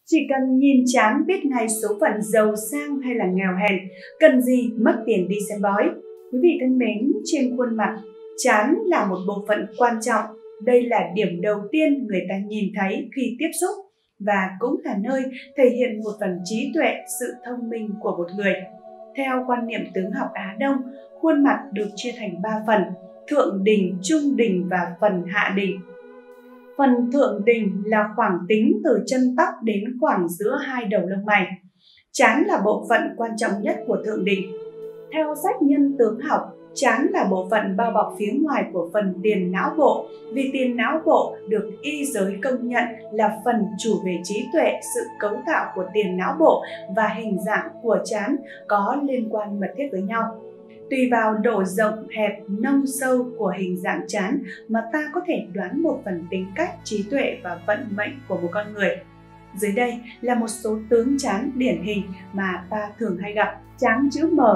Chỉ cần nhìn trán biết ngay số phận giàu sang hay là nghèo hèn, cần gì mất tiền đi xem bói. Quý vị thân mến, trên khuôn mặt, trán là một bộ phận quan trọng. Đây là điểm đầu tiên người ta nhìn thấy khi tiếp xúc và cũng là nơi thể hiện một phần trí tuệ, sự thông minh của một người. Theo quan niệm tướng học Á Đông, khuôn mặt được chia thành 3 phần: thượng đỉnh, trung đỉnh và phần hạ đỉnh. Phần thượng đỉnh là khoảng tính từ chân tóc đến khoảng giữa hai đầu lông mày. Trán là bộ phận quan trọng nhất của thượng đỉnh. Theo sách Nhân tướng học, trán là bộ phận bao bọc phía ngoài của phần tiền não bộ, vì tiền não bộ được y giới công nhận là phần chủ về trí tuệ. Sự cấu tạo của tiền não bộ và hình dạng của trán có liên quan mật thiết với nhau. Tùy vào độ rộng, hẹp, nông, sâu của hình dạng trán mà ta có thể đoán một phần tính cách, trí tuệ và vận mệnh của một con người. Dưới đây là một số tướng trán điển hình mà ta thường hay gặp. Trán chữ M.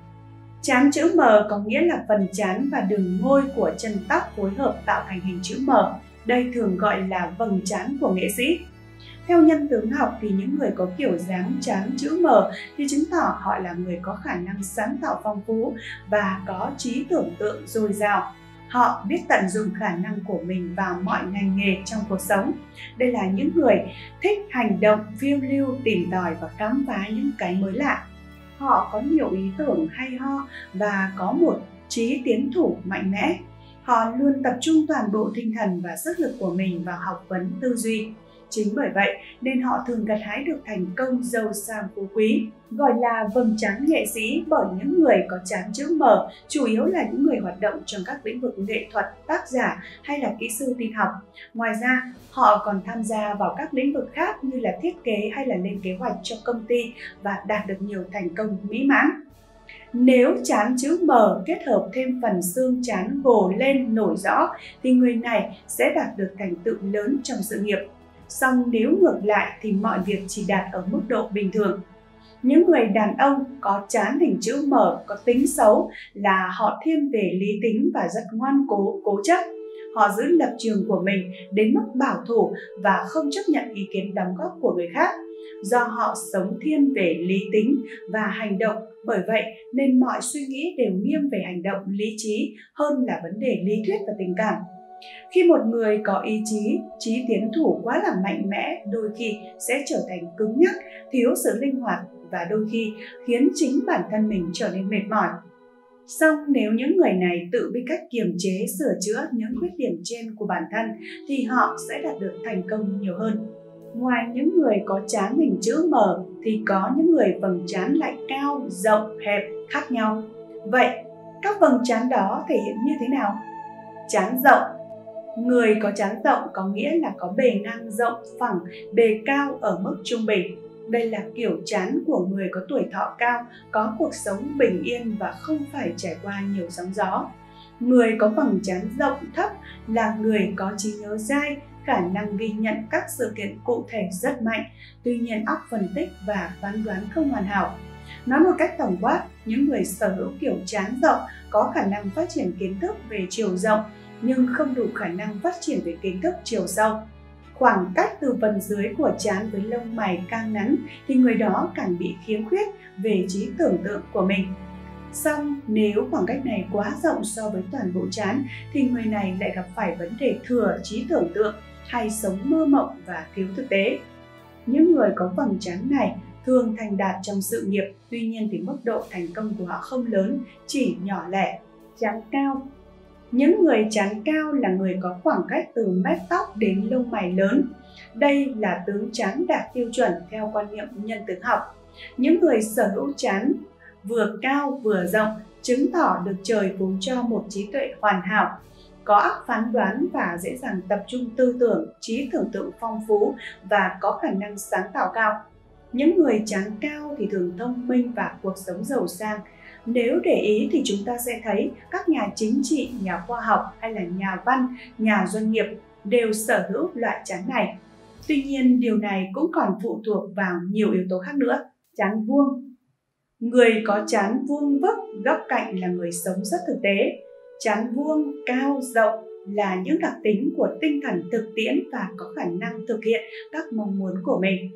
Trán chữ M có nghĩa là phần trán và đường ngôi của chân tóc phối hợp tạo thành hình chữ M. Đây thường gọi là vầng trán của nghệ sĩ. Theo nhân tướng học thì những người có kiểu dáng trán chữ M thì chứng tỏ họ là người có khả năng sáng tạo phong phú và có trí tưởng tượng dồi dào. Họ biết tận dụng khả năng của mình vào mọi ngành nghề trong cuộc sống. Đây là những người thích hành động, phiêu lưu, tìm tòi và khám phá những cái mới lạ. Họ có nhiều ý tưởng hay ho và có một trí tiến thủ mạnh mẽ. Họ luôn tập trung toàn bộ tinh thần và sức lực của mình vào học vấn tư duy. Chính bởi vậy nên họ thường gặt hái được thành công, giàu sang phú quý. Gọi là vầng trán nghệ sĩ bởi những người có trán chữ M chủ yếu là những người hoạt động trong các lĩnh vực nghệ thuật, tác giả hay là kỹ sư tin học. Ngoài ra, họ còn tham gia vào các lĩnh vực khác như là thiết kế hay là lên kế hoạch cho công ty và đạt được nhiều thành công mỹ mãn. Nếu trán chữ M kết hợp thêm phần xương trán gồ lên nổi rõ thì người này sẽ đạt được thành tựu lớn trong sự nghiệp. Song nếu ngược lại thì mọi việc chỉ đạt ở mức độ bình thường. Những người đàn ông có trán hình chữ M có tính xấu là họ thiên về lý tính và rất ngoan cố, cố chấp. Họ giữ lập trường của mình đến mức bảo thủ và không chấp nhận ý kiến đóng góp của người khác. Do họ sống thiên về lý tính và hành động, bởi vậy nên mọi suy nghĩ đều nghiêng về hành động lý trí hơn là vấn đề lý thuyết và tình cảm. Khi một người có ý chí, trí tiến thủ quá là mạnh mẽ, đôi khi sẽ trở thành cứng nhắc, thiếu sự linh hoạt và đôi khi khiến chính bản thân mình trở nên mệt mỏi. Song nếu những người này tự biết cách kiềm chế, sửa chữa những khuyết điểm trên của bản thân thì họ sẽ đạt được thành công nhiều hơn. Ngoài những người có trán hình chữ M thì có những người vầng trán lại cao, rộng, hẹp khác nhau. Vậy các vầng trán đó thể hiện như thế nào? Trán rộng. Người có trán rộng có nghĩa là có bề ngang rộng, phẳng, bề cao ở mức trung bình. Đây là kiểu trán của người có tuổi thọ cao, có cuộc sống bình yên và không phải trải qua nhiều sóng gió. Người có vầng trán rộng thấp là người có trí nhớ dai, khả năng ghi nhận các sự kiện cụ thể rất mạnh, tuy nhiên óc phân tích và phán đoán không hoàn hảo. Nói một cách tổng quát, những người sở hữu kiểu trán rộng có khả năng phát triển kiến thức về chiều rộng nhưng không đủ khả năng phát triển về kiến thức chiều sâu. Khoảng cách từ phần dưới của trán với lông mày càng ngắn thì người đó càng bị khiếm khuyết về trí tưởng tượng của mình. Song nếu khoảng cách này quá rộng so với toàn bộ trán thì người này lại gặp phải vấn đề thừa trí tưởng tượng hay sống mơ mộng và thiếu thực tế. Những người có vầng trán này thường thành đạt trong sự nghiệp, tuy nhiên thì mức độ thành công của họ không lớn, chỉ nhỏ lẻ. Trán cao. Những người trán cao là người có khoảng cách từ mép tóc đến lông mày lớn. Đây là tướng trán đạt tiêu chuẩn theo quan niệm nhân tướng học. Những người sở hữu trán vừa cao vừa rộng chứng tỏ được trời phú cho một trí tuệ hoàn hảo, có óc phán đoán và dễ dàng tập trung tư tưởng, trí tưởng tượng phong phú và có khả năng sáng tạo cao. Những người trán cao thì thường thông minh và cuộc sống giàu sang. Nếu để ý thì chúng ta sẽ thấy các nhà chính trị, nhà khoa học hay là nhà văn, nhà doanh nghiệp đều sở hữu loại trán này. Tuy nhiên, điều này cũng còn phụ thuộc vào nhiều yếu tố khác nữa. Trán vuông. Người có trán vuông vức, góc cạnh là người sống rất thực tế. Trán vuông, cao, rộng là những đặc tính của tinh thần thực tiễn và có khả năng thực hiện các mong muốn của mình.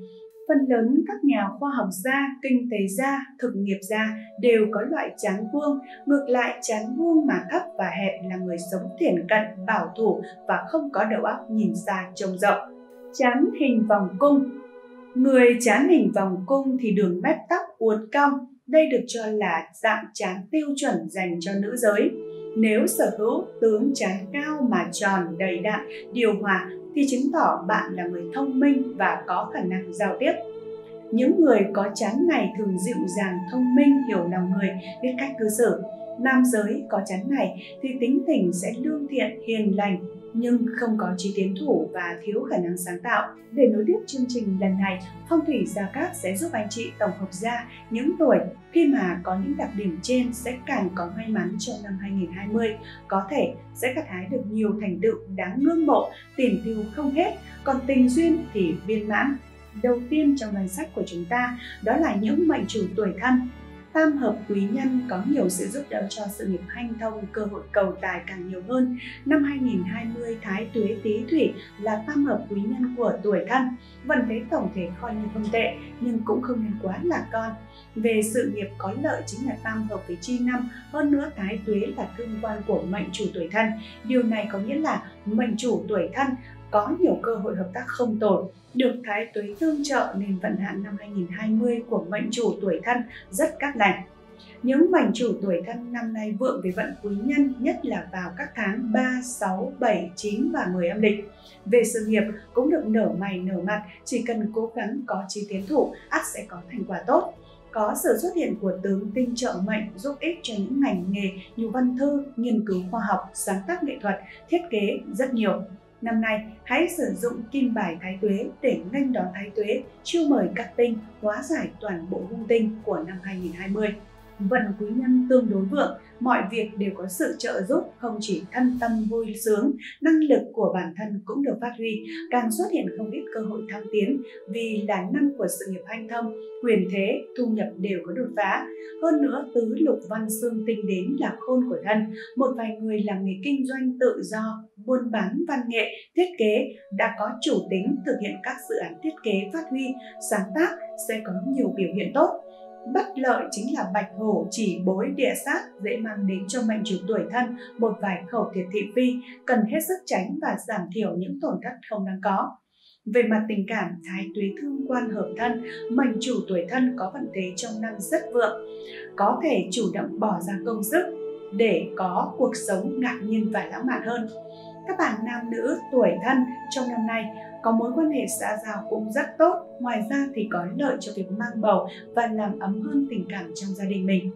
Phần lớn các nhà khoa học gia, kinh tế gia, thực nghiệp gia đều có loại chán vuông. Ngược lại, chán vuông mà thấp và hẹp là người sống thiển cận, bảo thủ và không có đầu óc nhìn xa trông rộng. Chán hình vòng cung. Người chán hình vòng cung thì đường mép tóc uốn cong. Đây được cho là dạng trán tiêu chuẩn dành cho nữ giới. Nếu sở hữu tướng trán cao mà tròn, đầy đặn, điều hòa thì chứng tỏ bạn là người thông minh và có khả năng giao tiếp. Những người có trán này thường dịu dàng, thông minh, hiểu lòng người, biết cách cư xử. Nam giới có trán này thì tính tình sẽ lương thiện, hiền lành, nhưng không có trí tiến thủ và thiếu khả năng sáng tạo. Để nối tiếp chương trình lần này, Phong thủy Gia Cát sẽ giúp anh chị tổng hợp ra những tuổi khi mà có những đặc điểm trên sẽ càng có may mắn trong năm 2020, có thể sẽ gặt hái được nhiều thành tựu đáng ngưỡng mộ, tiền tiêu không hết, còn tình duyên thì viên mãn. Đầu tiên trong danh sách của chúng ta đó là những mệnh chủ tuổi Thân. Tam hợp quý nhân có nhiều sự giúp đỡ cho sự nghiệp hanh thông, cơ hội cầu tài càng nhiều hơn. Năm 2020, Thái Tuế Tý Thủy là tam hợp quý nhân của tuổi Thân. Vận thế tổng thể coi như không tệ, nhưng cũng không nên quá lạc quan. Về sự nghiệp có lợi chính là tam hợp với Chi Năm, hơn nữa Thái Tuế là thương quan của mệnh chủ tuổi Thân. Điều này có nghĩa là mệnh chủ tuổi Thân có nhiều cơ hội hợp tác không tồi. Được Thái Tuế tương trợ nên vận hạn năm 2020 của mệnh chủ tuổi Thân rất cát lành. Những mệnh chủ tuổi Thân năm nay vượng về vận quý nhân, nhất là vào các tháng 3, 6, 7, 9 và 10 âm lịch. Về sự nghiệp cũng được nở mày nở mặt, chỉ cần cố gắng có chí tiến thủ, ắt sẽ có thành quả tốt. Có sự xuất hiện của tướng tinh trợ mệnh giúp ích cho những ngành nghề như văn thư, nghiên cứu khoa học, sáng tác nghệ thuật, thiết kế rất nhiều. Năm nay, hãy sử dụng kim bài Thái Tuế để nghênh đón Thái Tuế, chiêu mời các tinh, hóa giải toàn bộ hung tinh của năm 2020. Vận quý nhân tương đối vượng, mọi việc đều có sự trợ giúp, không chỉ thân tâm vui sướng, năng lực của bản thân cũng được phát huy, càng xuất hiện không ít cơ hội thăng tiến vì là năm của sự nghiệp hanh thông, quyền thế, thu nhập đều có đột phá. Hơn nữa, tứ lục văn xương tinh đến là khôn của thân, một vài người làm nghề kinh doanh tự do, buôn bán văn nghệ, thiết kế đã có chủ tính thực hiện các dự án thiết kế phát huy, sáng tác sẽ có nhiều biểu hiện tốt. Bất lợi chính là bạch hổ, chỉ bối, địa sát dễ mang đến cho mệnh chủ tuổi Thân một vài khẩu thiệt thị phi, cần hết sức tránh và giảm thiểu những tổn thất không đáng có. Về mặt tình cảm, Thái Tuế thương quan hợp thân, mệnh chủ tuổi Thân có vận thế trong năm rất vượng, có thể chủ động bỏ ra công sức để có cuộc sống ngạc nhiên và lãng mạn hơn. Các bạn nam nữ tuổi Thân trong năm nay có mối quan hệ xã giao cũng rất tốt, ngoài ra thì có lợi cho việc mang bầu và làm ấm hơn tình cảm trong gia đình mình.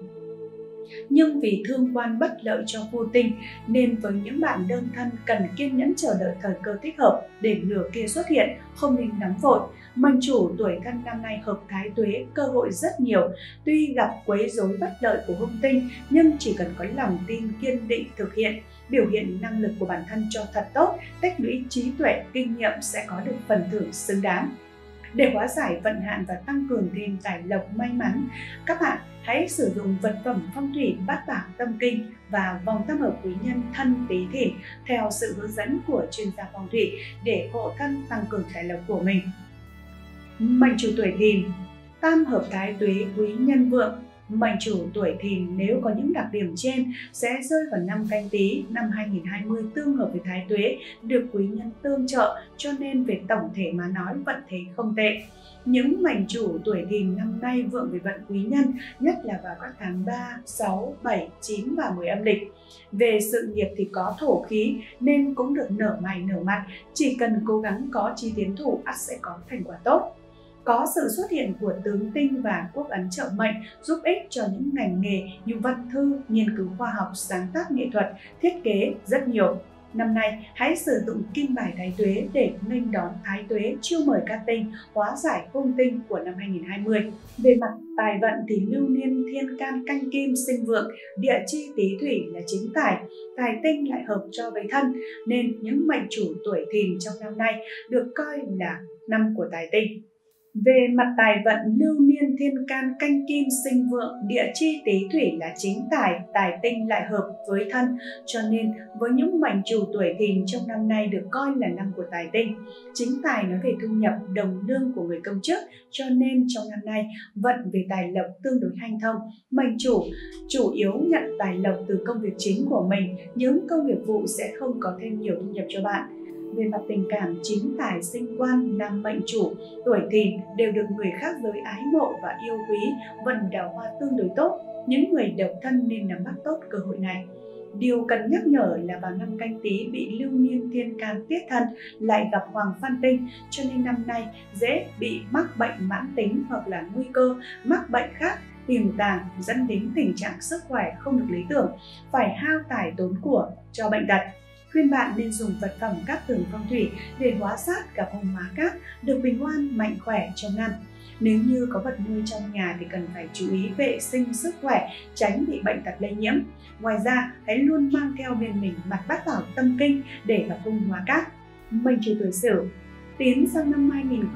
Nhưng vì thương quan bất lợi cho vô tinh nên với những bạn đơn thân cần kiên nhẫn chờ đợi thời cơ thích hợp để lửa kia xuất hiện, không nên nóng vội. Mệnh chủ tuổi Thân năm nay hợp Thái Tuế, cơ hội rất nhiều, tuy gặp quấy rối bất lợi của hung tinh nhưng chỉ cần có lòng tin kiên định thực hiện, biểu hiện năng lực của bản thân cho thật tốt, tích lũy trí tuệ, kinh nghiệm sẽ có được phần thưởng xứng đáng. Để hóa giải vận hạn và tăng cường thêm tài lộc may mắn, các bạn hãy sử dụng vật phẩm phong thủy Bát Bảo Tâm Kinh và vòng tam hợp quý nhân Thân Tý Thìn theo sự hướng dẫn của chuyên gia phong thủy để hộ thân tăng cường tài lộc của mình. Mệnh chủ tuổi Thìn, tam hợp Thái Tuế quý nhân vượng. Mệnh chủ tuổi Thìn nếu có những đặc điểm trên sẽ rơi vào năm Canh Tý, năm 2020 tương hợp với Thái Tuế, được quý nhân tương trợ, cho nên về tổng thể mà nói vận thế không tệ. Những mệnh chủ tuổi Thìn năm nay vượng về vận quý nhân, nhất là vào các tháng 3, 6, 7, 9 và 10 âm lịch. Về sự nghiệp thì có thổ khí nên cũng được nở mày nở mặt, chỉ cần cố gắng có chí tiến thủ ắt sẽ có thành quả tốt. Có sự xuất hiện của tướng tinh và quốc ấn trợ mệnh giúp ích cho những ngành nghề như văn thư, nghiên cứu khoa học, sáng tác nghệ thuật, thiết kế rất nhiều. Năm nay, hãy sử dụng kim bài Thái Tuế để nghênh đón Thái Tuế, chiêu mời các tinh, hóa giải hung tinh của năm 2020. Về mặt tài vận thì lưu niên thiên can canh kim sinh vượng, địa chi Tý Thủy là chính tài, tài tinh lại hợp cho với thân, nên những mệnh chủ tuổi Thìn trong năm nay được coi là năm của tài tinh. Về mặt tài vận, lưu niên thiên can canh kim sinh vượng, địa chi tý thủy là chính tài, tài tinh lại hợp với thân, cho nên với những mệnh chủ tuổi Thìn trong năm nay được coi là năm của tài tinh. Chính tài nói về thu nhập, đồng lương của người công chức, cho nên trong năm nay vận về tài lộc tương đối hanh thông. Mệnh chủ yếu nhận tài lộc từ công việc chính của mình, những công việc vụ sẽ không có thêm nhiều thu nhập cho bạn. Về mặt tình cảm, chính tài sinh quan, nam mệnh chủ tuổi Thìn đều được người khác giới ái mộ và yêu quý, vận đào hoa tương đối tốt. Những người độc thân nên nắm bắt tốt cơ hội này. Điều cần nhắc nhở là vào năm Canh Tý bị lưu niên thiên can tiết thân, lại gặp hoàng phan tinh, cho nên năm nay dễ bị mắc bệnh mãn tính hoặc là nguy cơ mắc bệnh khác tiềm tàng, dẫn đến tình trạng sức khỏe không được lý tưởng, phải hao tài tốn của cho bệnh tật. Khuyên bạn nên dùng vật phẩm cát tường phong thủy để hóa sát, gặp hung hóa cát, được bình an, mạnh khỏe trong năm. Nếu như có vật nuôi trong nhà thì cần phải chú ý vệ sinh sức khỏe, tránh bị bệnh tật lây nhiễm. Ngoài ra, hãy luôn mang theo bên mình mặt bát bảo tâm kinh để gặp hung hóa cát. Mệnh chủ tuổi Sửu. Tiến sang năm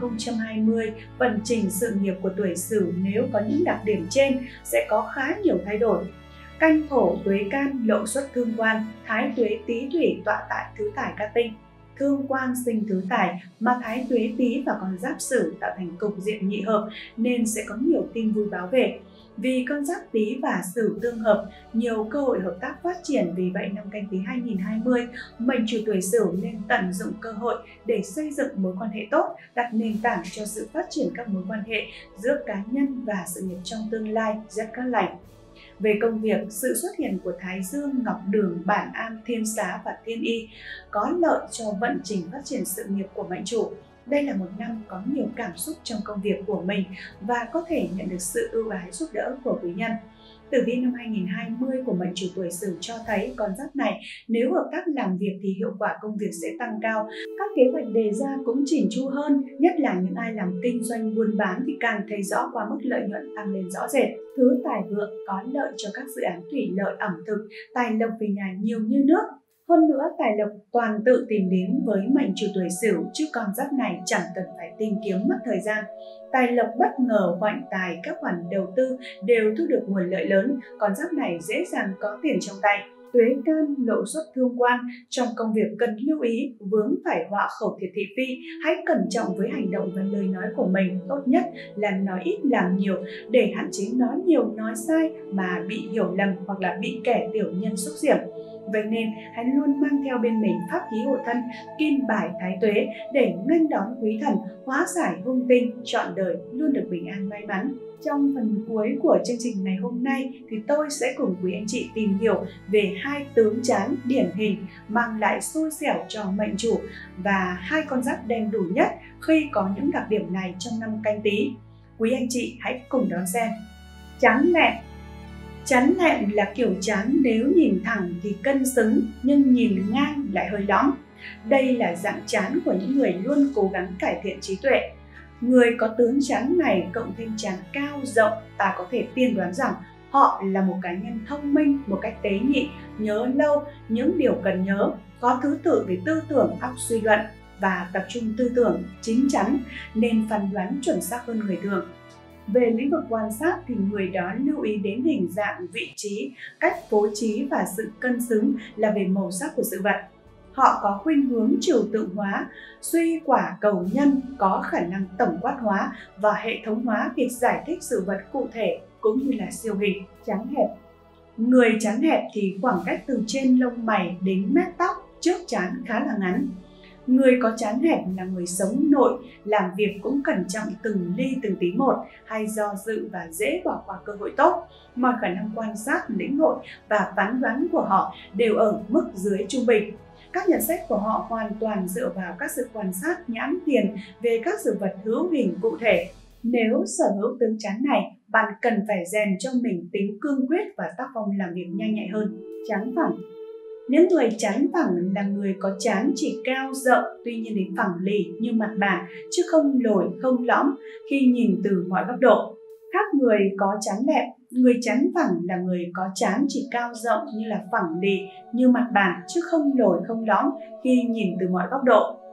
2020, vận trình sự nghiệp của tuổi Sửu nếu có những đặc điểm trên sẽ có khá nhiều thay đổi. Canh thổ tuế can lộ xuất thương quan, thái tuế tý thủy tọa tại thứ tài ca tinh. Thương quan sinh thứ tài mà thái tuế tý và con giáp Sửu tạo thành cục diện nhị hợp nên sẽ có nhiều tin vui báo về. Vì con giáp Tý và Sửu tương hợp, nhiều cơ hội hợp tác phát triển, vì vậy năm Canh Tý 2020, mệnh chủ tuổi Sửu nên tận dụng cơ hội để xây dựng mối quan hệ tốt, đặt nền tảng cho sự phát triển các mối quan hệ giữa cá nhân và sự nghiệp trong tương lai rất cát lành. Về công việc, sự xuất hiện của Thái Dương, Ngọc Đường, Bản An, Thiên Xá và Thiên Y có lợi cho vận trình phát triển sự nghiệp của mệnh chủ. Đây là một năm có nhiều cảm xúc trong công việc của mình và có thể nhận được sự ưu ái giúp đỡ của quý nhân. Tử vi năm 2020 của mệnh chủ tuổi Sửu cho thấy con giáp này nếu hợp tác làm việc thì hiệu quả công việc sẽ tăng cao. Các kế hoạch đề ra cũng chỉn chu hơn, nhất là những ai làm kinh doanh buôn bán thì càng thấy rõ qua mức lợi nhuận tăng lên rõ rệt. Thứ tài vượng có lợi cho các dự án thủy lợi, ẩm thực, tài lộc về nhà nhiều như nước. Hơn nữa, tài lộc toàn tự tìm đến với mệnh chủ tuổi Sửu, chứ con giáp này chẳng cần phải tìm kiếm mất thời gian. Tài lộc bất ngờ, hoạnh tài, các khoản đầu tư đều thu được nguồn lợi lớn, con giáp này dễ dàng có tiền trong tay. Tuế can lộ xuất thương quan, trong công việc cần lưu ý vướng phải họa khẩu thiệt thị phi, hãy cẩn trọng với hành động và lời nói của mình, tốt nhất là nói ít làm nhiều để hạn chế nói nhiều nói sai mà bị hiểu lầm hoặc là bị kẻ tiểu nhân xúc diểm. Vậy nên hãy luôn mang theo bên mình pháp khí hộ thân kim bài thái tuế để nghênh đón quý thần, hóa giải hung tinh, trọn đời luôn được bình an may mắn. Trong phần cuối của chương trình ngày hôm nay thì tôi sẽ cùng quý anh chị tìm hiểu về hai tướng chán điển hình mang lại xui xẻo cho mệnh chủ và hai con giáp đen đủ nhất khi có những đặc điểm này trong năm Canh Tý. Quý anh chị hãy cùng đón xem. Chán lẹm. Chán lẹm là kiểu chán nếu nhìn thẳng thì cân xứng nhưng nhìn ngang lại hơi lõm. Đây là dạng chán của những người luôn cố gắng cải thiện trí tuệ. Người có tướng chán này cộng thêm chán cao rộng, ta có thể tiên đoán rằng họ là một cá nhân thông minh một cách tế nhị, nhớ lâu những điều cần nhớ, có thứ tự về tư tưởng, óc suy luận và tập trung tư tưởng chín chắn nên phán đoán chuẩn xác hơn người thường. Về lĩnh vực quan sát thì người đó lưu ý đến hình dạng, vị trí, cách phối trí và sự cân xứng là về màu sắc của sự vật. Họ có khuynh hướng trừu tượng hóa, suy quả cầu nhân, có khả năng tổng quát hóa và hệ thống hóa việc giải thích sự vật cụ thể cũng như là siêu hình. Trán hẹp. Người trán hẹp thì khoảng cách từ trên lông mày đến mép tóc trước trán khá là ngắn. Người có trán hẹp là người sống nội, làm việc cũng cẩn trọng từng ly từng tí một, hay do dự và dễ bỏ qua cơ hội tốt. Mọi khả năng quan sát, lĩnh hội và phán đoán của họ đều ở mức dưới trung bình. Các nhận xét của họ hoàn toàn dựa vào các sự quan sát nhãn tiền về các sự vật hữu hình cụ thể. Nếu sở hữu tướng chán này, bạn cần phải rèn cho mình tính cương quyết và tác phong làm việc nhanh nhạy hơn. Trán phẳng. Những người trán phẳng là người có trán chỉ cao rộng, tuy nhiên thì phẳng lì như mặt bàn, chứ không lồi không lõm khi nhìn từ mọi góc độ. Khác người có trán lẹm, người trán phẳng là người có trán chỉ cao rộng như là phẳng lì như mặt bàn, chứ không lồi không lõm khi nhìn từ mọi góc độ.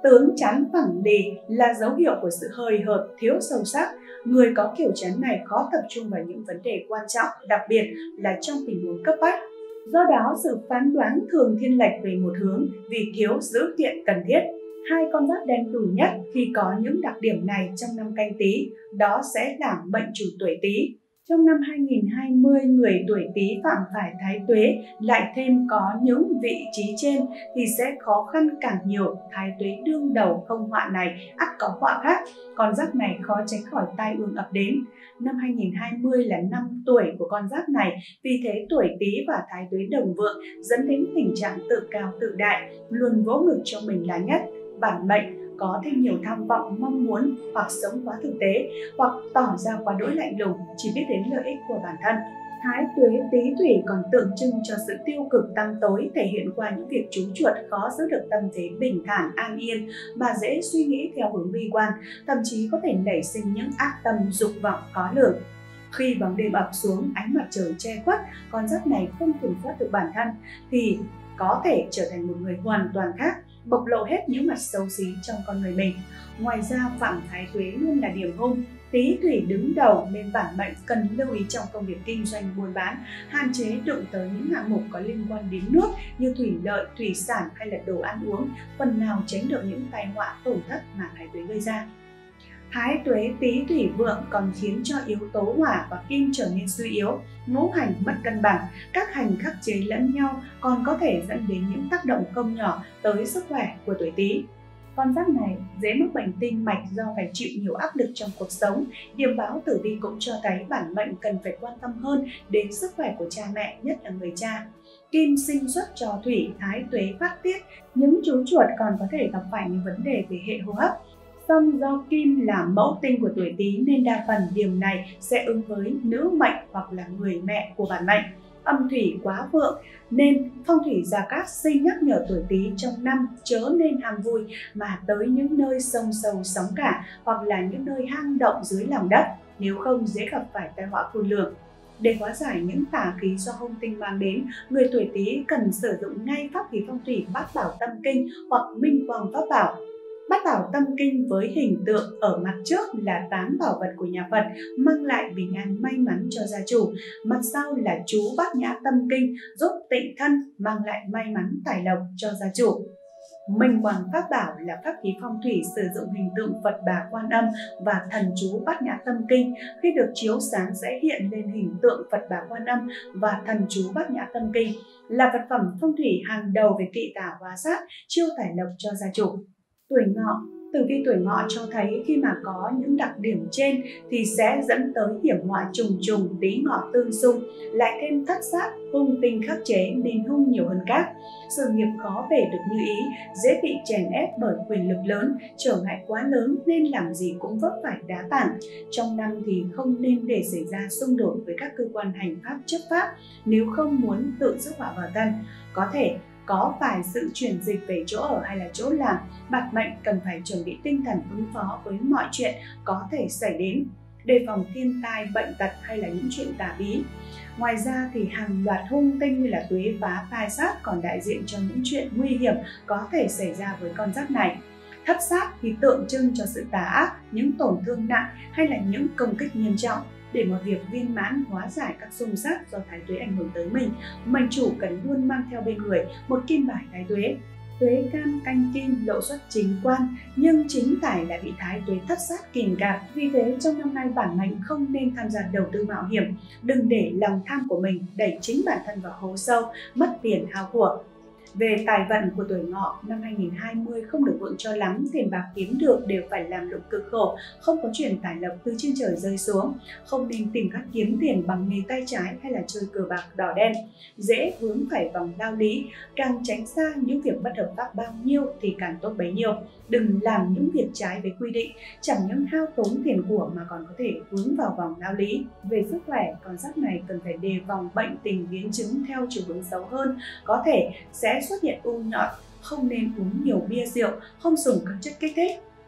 Tướng chán phẳng lì là dấu hiệu của sự hời hợt, thiếu sâu sắc. Người có kiểu chán này khó tập trung vào những vấn đề quan trọng, đặc biệt là trong tình huống cấp bách. Do đó, sự phán đoán thường thiên lệch về một hướng vì thiếu dữ kiện cần thiết. Hai con giáp đen đủi nhất khi có những đặc điểm này trong năm Canh Tý, đó sẽ là mệnh chủ tuổi Tý. Trong năm 2020, người tuổi Tý phạm phải thái tuế, lại thêm có những vị trí trên thì sẽ khó khăn càng nhiều. Thái tuế đương đầu không họa này, ắt có họa khác. Con giáp này khó tránh khỏi tai ương ập đến. Năm 2020 là năm tuổi của con giáp này, vì thế tuổi Tý và thái tuế đồng vượng dẫn đến tình trạng tự cao tự đại, luôn vỗ ngực cho mình là nhất. Bản mệnh có thêm nhiều tham vọng, mong muốn hoặc sống quá thực tế, hoặc tỏ ra quá đỗi lạnh lùng, chỉ biết đến lợi ích của bản thân. Thái tuế Tý thủy còn tượng trưng cho sự tiêu cực tăm tối, thể hiện qua những việc trú chuột khó giữ được tâm thế bình thản an yên, mà dễ suy nghĩ theo hướng bi quan, thậm chí có thể nảy sinh những ác tâm dục vọng khó lường. Khi bóng đêm ập xuống, ánh mặt trời che khuất, con giáp này không kiểm soát được bản thân thì có thể trở thành một người hoàn toàn khác, bộc lộ hết những mặt xấu xí trong con người mình. Ngoài ra, phạm thái tuế luôn là điểm hung. Tý thủy đứng đầu nên bản mệnh cần lưu ý trong công việc kinh doanh buôn bán, hạn chế đụng tới những hạng mục có liên quan đến nước như thủy lợi, thủy sản hay là đồ ăn uống, phần nào tránh được những tai họa tổn thất mà thái tuế gây ra. Thái tuế Tý thủy vượng còn khiến cho yếu tố hỏa và kim trở nên suy yếu, ngũ hành mất cân bằng, các hành khắc chế lẫn nhau, còn có thể dẫn đến những tác động không nhỏ tới sức khỏe của tuổi Tý. Con giáp này dễ mắc bệnh tim mạch do phải chịu nhiều áp lực trong cuộc sống. Điềm báo tử vi cũng cho thấy bản mệnh cần phải quan tâm hơn đến sức khỏe của cha mẹ, nhất là người cha. Kim sinh xuất cho thủy, thái tuế phát tiết, những chú chuột còn có thể gặp phải những vấn đề về hệ hô hấp. Song do Kim là mẫu tinh của tuổi Tý nên đa phần điểm này sẽ ứng với nữ mệnh hoặc là người mẹ của bản mệnh. Âm thủy quá vượng nên phong thủy Gia Cát xin nhắc nhở tuổi Tý trong năm chớ nên ham vui mà tới những nơi sông sâu sóng cả hoặc là những nơi hang động dưới lòng đất, nếu không dễ gặp phải tai họa khôn lường. Để hóa giải những tà khí do hung tinh mang đến, người tuổi Tý cần sử dụng ngay pháp khí phong thủy Bát Bảo Tâm Kinh hoặc Minh Quang Pháp Bảo. Bát Bảo Tâm Kinh với hình tượng ở mặt trước là 8 bảo vật của nhà Phật mang lại bình an may mắn cho gia chủ, mặt sau là chú Bát Nhã Tâm Kinh giúp tịnh thân mang lại may mắn tài lộc cho gia chủ. Minh Quang Pháp Bảo là pháp khí phong thủy sử dụng hình tượng Phật Bà Quan Âm và thần chú Bát Nhã Tâm Kinh, khi được chiếu sáng sẽ hiện lên hình tượng Phật Bà Quan Âm và thần chú Bát Nhã Tâm Kinh, là vật phẩm phong thủy hàng đầu về kỵ tà hóa sát, chiêu tài lộc cho gia chủ. Tuổi Ngọ, tử vi tuổi Ngọ cho thấy khi mà có những đặc điểm trên thì sẽ dẫn tới hiểm họa trùng trùng, Tý Ngọ tương xung, lại thêm thất sát, hung tinh khắc chế nên hung nhiều hơn các. Sự nghiệp khó về được như ý, dễ bị chèn ép bởi quyền lực lớn, trở ngại quá lớn nên làm gì cũng vấp phải đá tảng. Trong năm thì không nên để xảy ra xung đột với các cơ quan hành pháp chấp pháp, nếu không muốn tự rước họa vào thân. Có thể có vài sự chuyển dịch về chỗ ở hay là chỗ làm, bản mệnh cần phải chuẩn bị tinh thần ứng phó với mọi chuyện có thể xảy đến, đề phòng thiên tai, bệnh tật hay là những chuyện tà bí. Ngoài ra thì hàng loạt hung tinh như là tuế phá, tai sát còn đại diện cho những chuyện nguy hiểm có thể xảy ra với con giáp này. Thất sát thì tượng trưng cho sự tà ác, những tổn thương nặng hay là những công kích nghiêm trọng. Để một việc viên mãn hóa giải các xung sát do thái tuế ảnh hưởng tới mình, mệnh chủ cần luôn mang theo bên người một kim bài thái tuế. Tuế Cam canh kim lộ xuất chính quan, nhưng chính tài lại bị thái tuế thất sát kìm gạt. Vì thế trong năm nay bản mệnh không nên tham gia đầu tư mạo hiểm, đừng để lòng tham của mình đẩy chính bản thân vào hố sâu, mất tiền hao của. Về tài vận của tuổi Ngọ, năm 2020 không được vượng cho lắm, tiền bạc kiếm được đều phải làm lụng cực khổ, không có chuyện tài lộc từ trên trời rơi xuống. Không nên tìm cách kiếm tiền bằng nghề tay trái hay là chơi cờ bạc đỏ đen, dễ vướng phải vòng lao lý, càng tránh xa những việc bất hợp pháp bao nhiêu thì càng tốt bấy nhiêu. Đừng làm những việc trái với quy định, chẳng những hao tốn tiền của mà còn có thể vướng vào vòng lao lý. Về sức khỏe, con giáp này cần phải đề phòng bệnh tình biến chứng theo chiều hướng xấu hơn, có thể sẽ xuất hiện u nhọt, không nên uống nhiều bia rượu, không dùng các chất kích thích.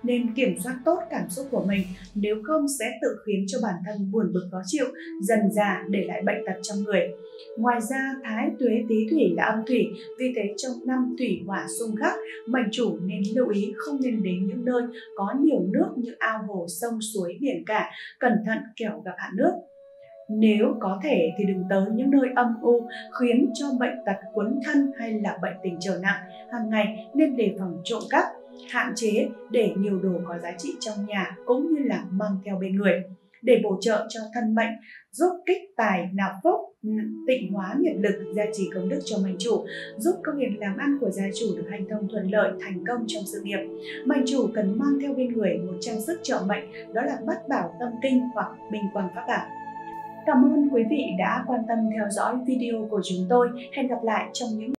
nên kiểm soát tốt cảm xúc của mình, nếu không sẽ tự khiến cho bản thân buồn bực khó chịu, dần dà để lại bệnh tật trong người. Ngoài ra, Thái Tuế Tý Thủy là âm thủy, vì thế trong năm thủy hỏa xung khắc, mệnh chủ nên lưu ý không nên đến những nơi có nhiều nước như ao hồ, sông suối, biển cả, cẩn thận kẻo gặp hạn nước. Nếu có thể thì đừng tới những nơi âm u khiến cho bệnh tật quấn thân hay là bệnh tình trở nặng. Hàng ngày nên đề phòng trộm cắp, hạn chế để nhiều đồ có giá trị trong nhà cũng như là mang theo bên người. Để bổ trợ cho thân mệnh, giúp kích tài nạp phúc, tịnh hóa nghiệp lực, gia trì công đức cho mệnh chủ, giúp công việc làm ăn của gia chủ được hành thông thuận lợi, thành công trong sự nghiệp. Mệnh chủ cần mang theo bên người một trang sức trợ mệnh, đó là bát bảo tâm kinh hoặc minh quang pháp bảo. Cảm ơn quý vị đã quan tâm theo dõi video của chúng tôi. Hẹn gặp lại trong những